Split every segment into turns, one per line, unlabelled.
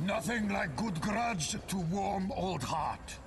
Nothing like good grudge to warm old heart.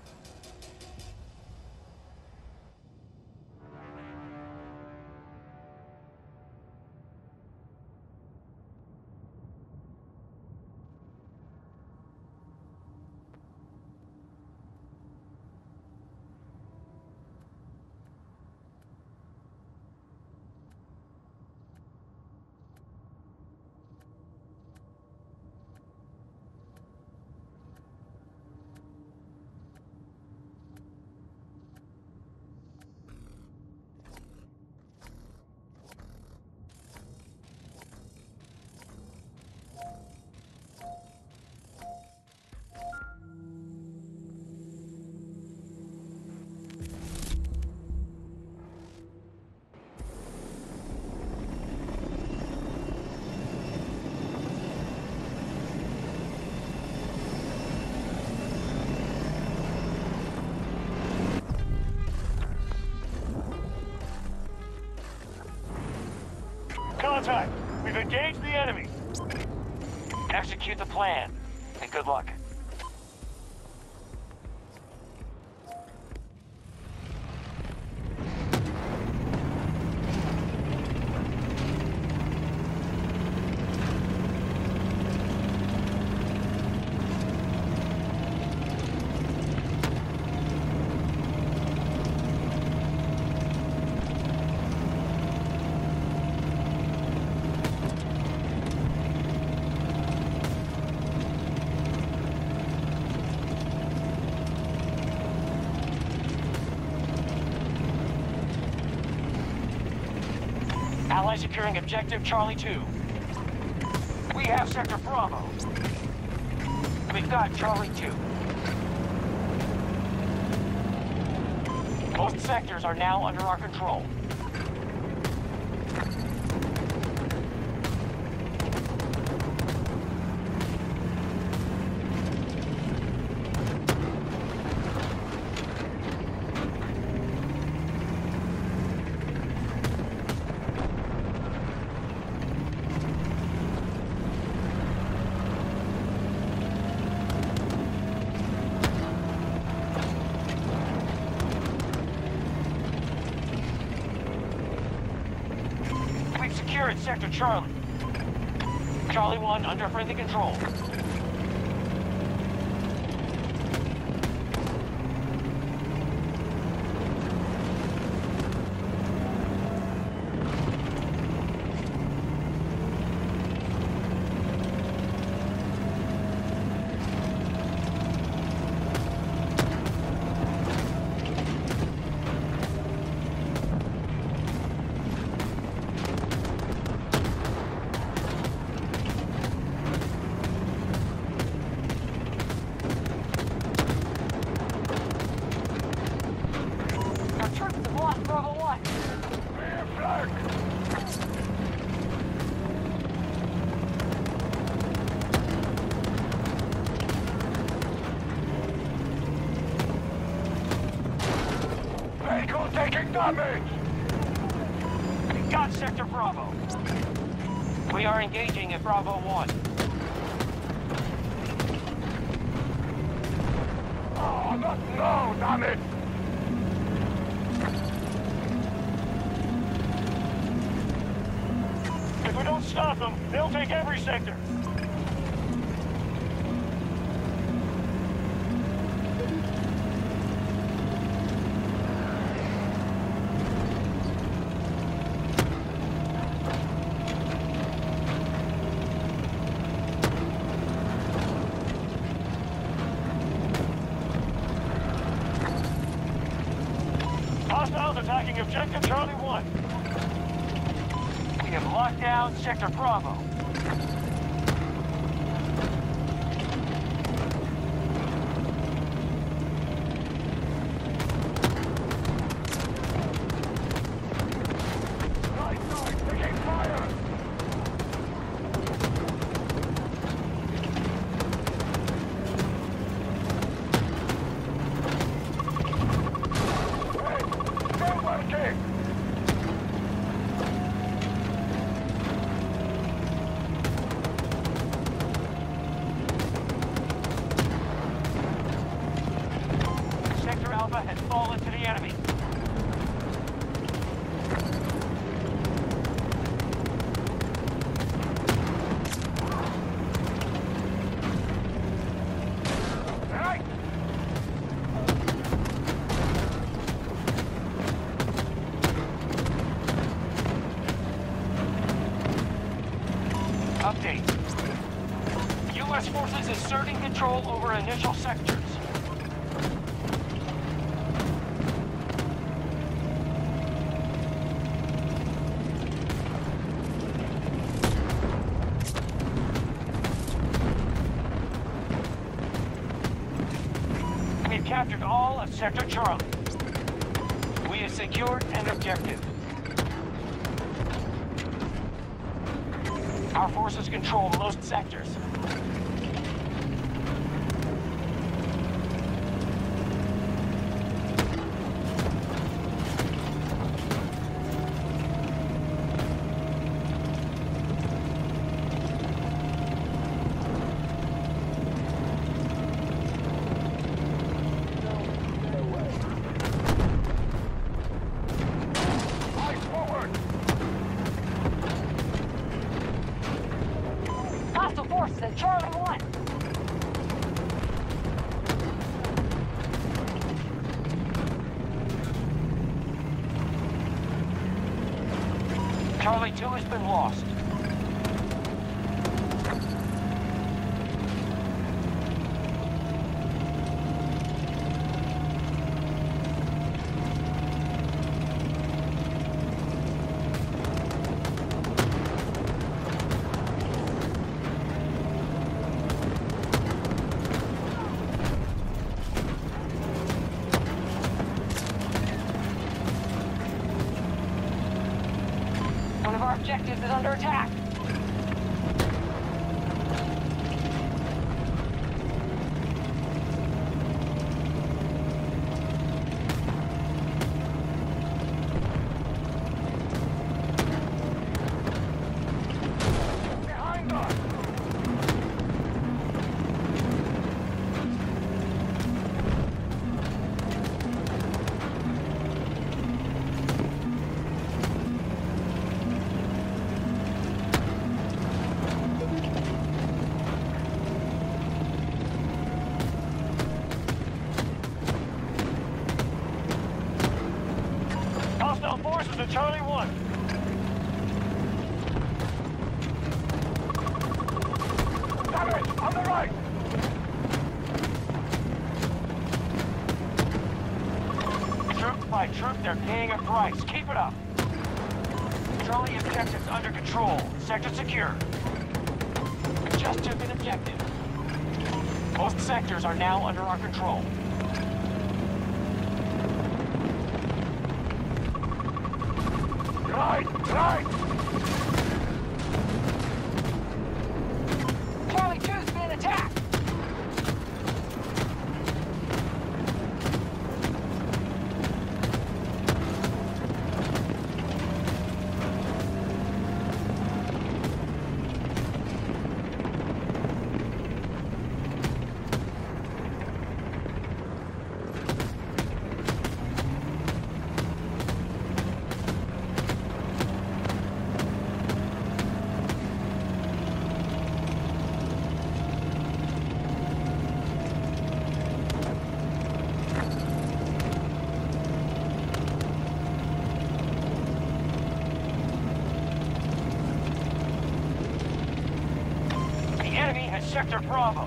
Contact! We've engaged the enemy!
Execute the plan, and good luck. Ally securing objective Charlie 2. We have Sector Bravo. We've got Charlie 2. Most sectors are now under our control. Secured Sector Charlie. Charlie 1 under friendly control. Bravo 1! Clear flank! Vehicle taking damage! We got Sector Bravo. We are engaging at Bravo 1. Oh, no, damn it! If we don't stop them, they'll take every sector. Hostiles attacking objective Charlie 1. We have locked down Sector Bravo. Right side, taking fire! Hey, they're working! enemy.
Right.
Update. U.S. forces asserting control over initial sectors. We've captured all of Sector Charlie. We have secured an objective. Our forces control most sectors.
Eyes forward.
Hostile forces at Charlie 1.
Charlie 2 has been lost. One of our objectives is under attack.
Behind us. Hostile forces at Charlie 1. Damage on the right.
Troop by troop, they're paying a price. Keep it up. Charlie objectives under control. Sector secure. We just took an objective. Most sectors are now under our control.
Right, right.
Charlie 2's been attacked.
The enemy has Sector Bravo.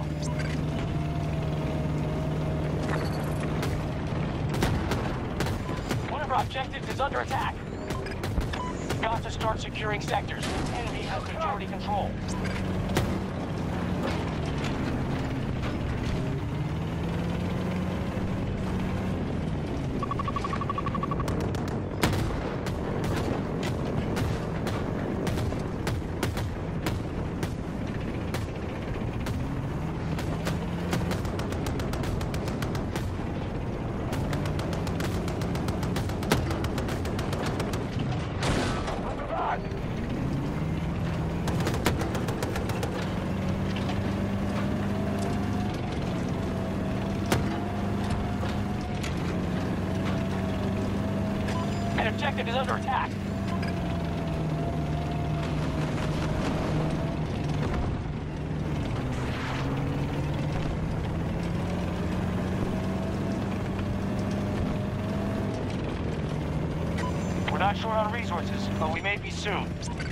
One of our objectives is under attack. Got to start securing sectors. The enemy has majority control. objective is under attack. We're not short on resources, but we may be soon.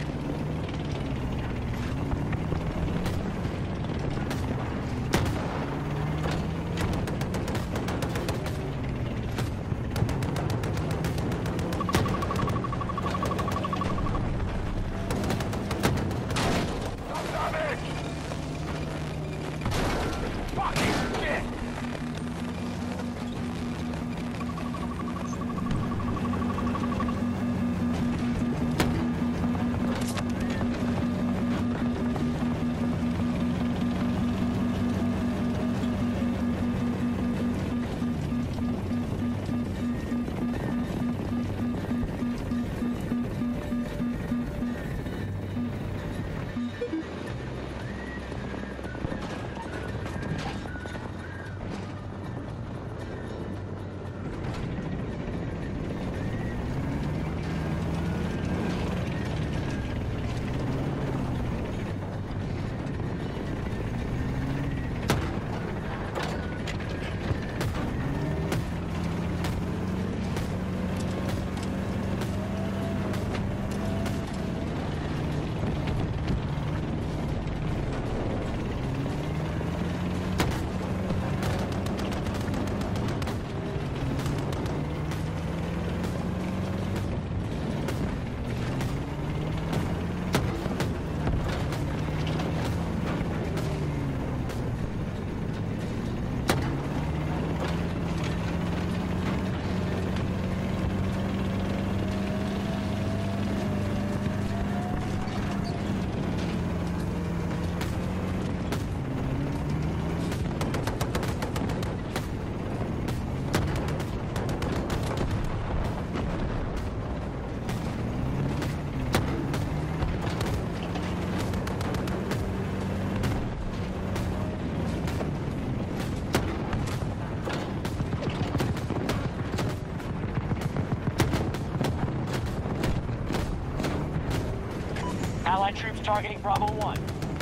Allied troops targeting Bravo 1.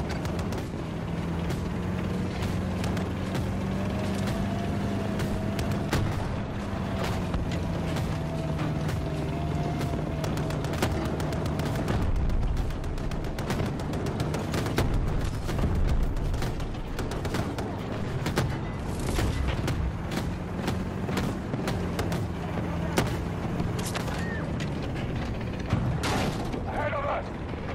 Ahead of us!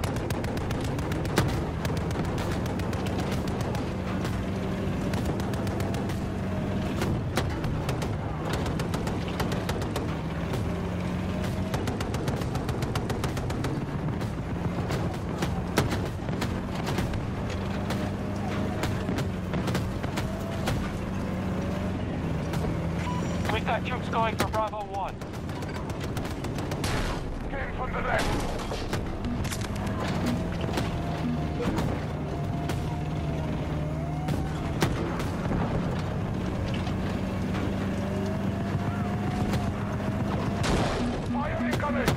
We've got troops going for Bravo 1.
Came from the left. Fire incoming!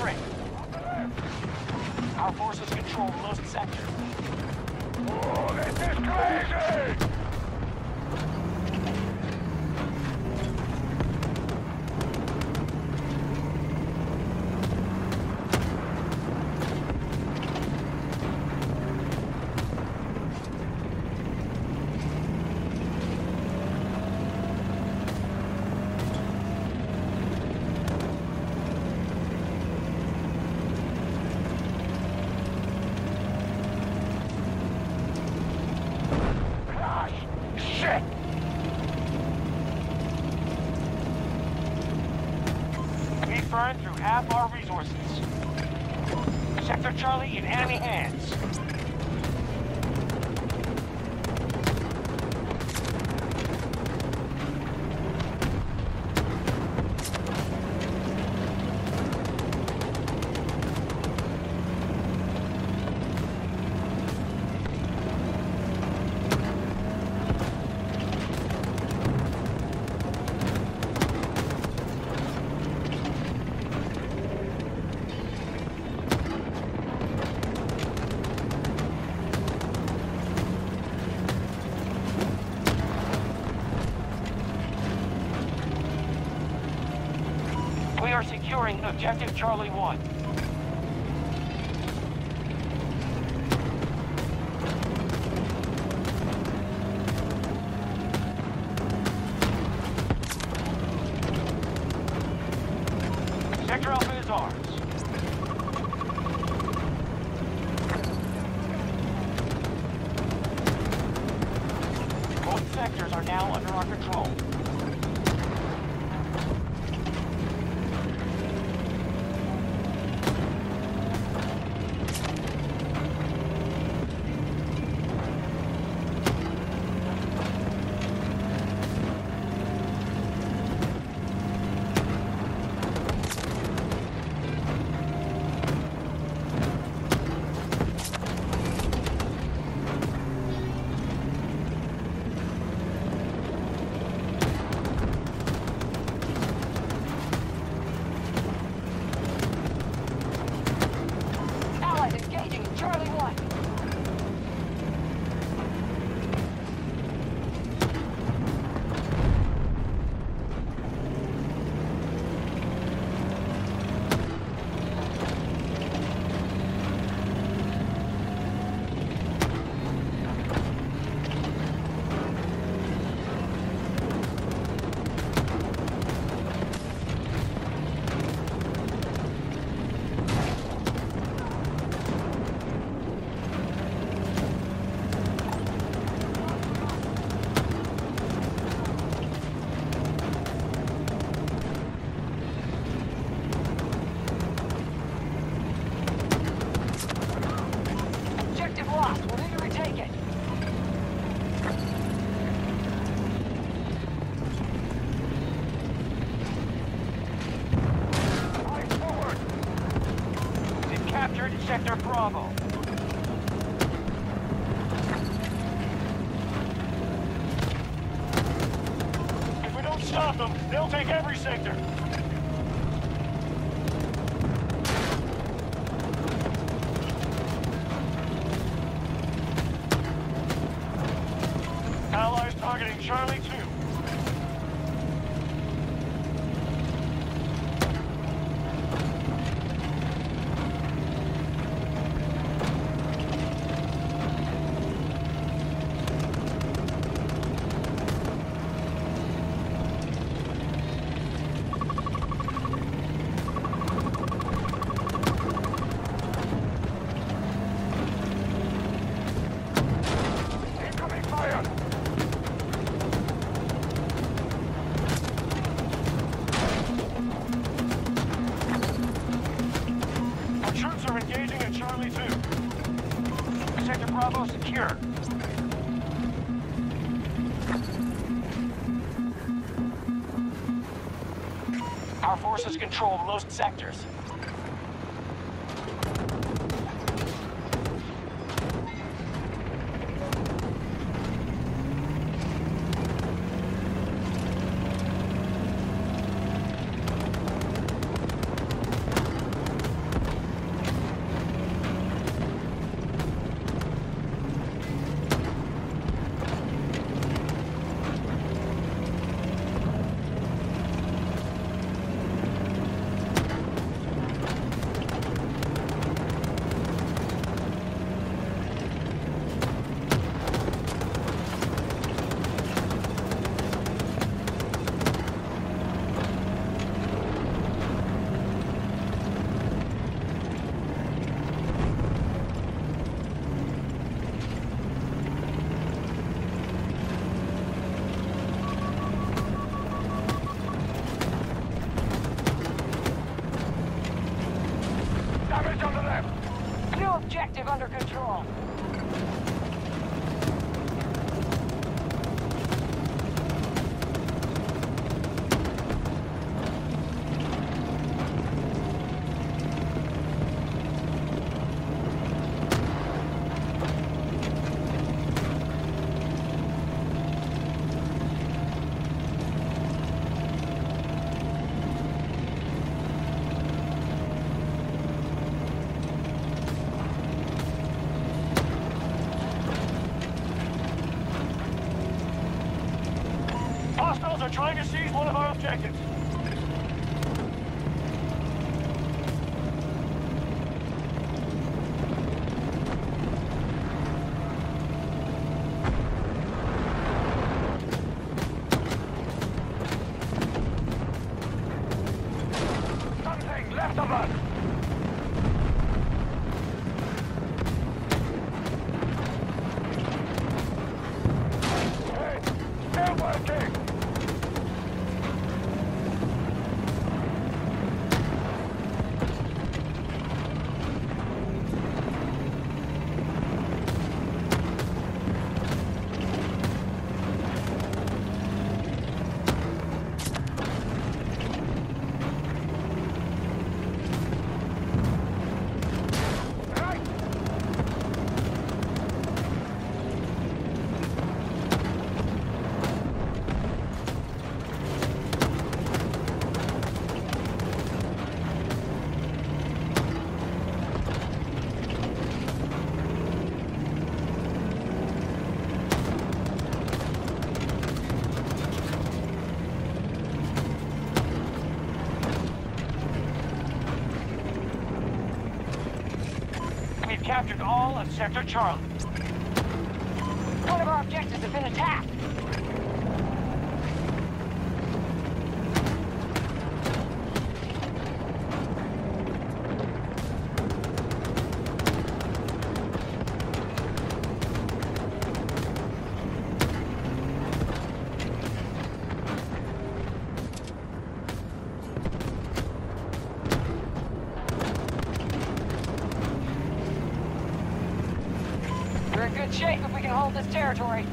infiltrate. Our forces control most sectors.
Oh, this is crazy! Shit!
We've burned through half our resources. Sector Charlie in enemy hands. We are securing Objective Charlie 1. Sector Alpha is ours. Both sectors are now under our control.
Allies engaging in Charlie 1. Objective lost. We'll need to retake it.
Right forward!
We've captured Sector Bravo. If we don't stop them, they'll take every sector. Allies targeting Charlie 2.
Incoming fire!
Our troops are engaging at Charlie 2. Sector Bravo secure. Our forces control most sectors. Hostiles are trying to seize one of our objectives.
Something left of us! Hey, still working! Right!
We've captured all of Sector Charlie.
One of our objectives has been attacked. We're in good shape if we can hold this territory.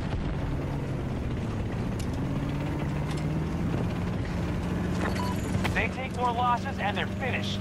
They take more losses and they're finished.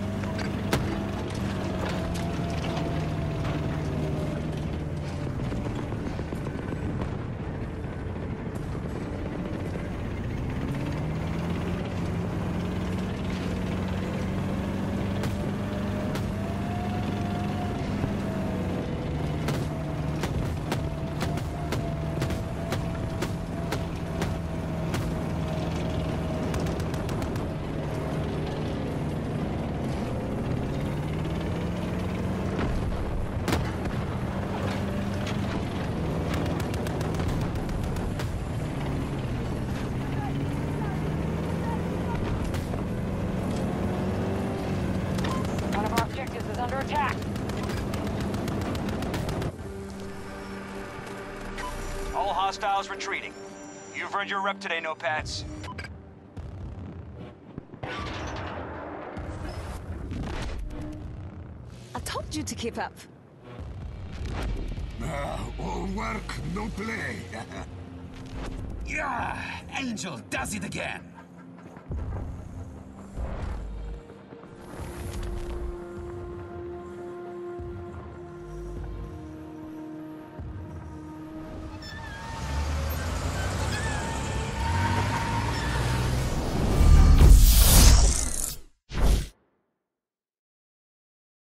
One of our objectives is under attack.
All hostiles retreating. You've earned your rep today, notepads.
I told you to keep up.
All work, no play.
Yeah, Angel does it again.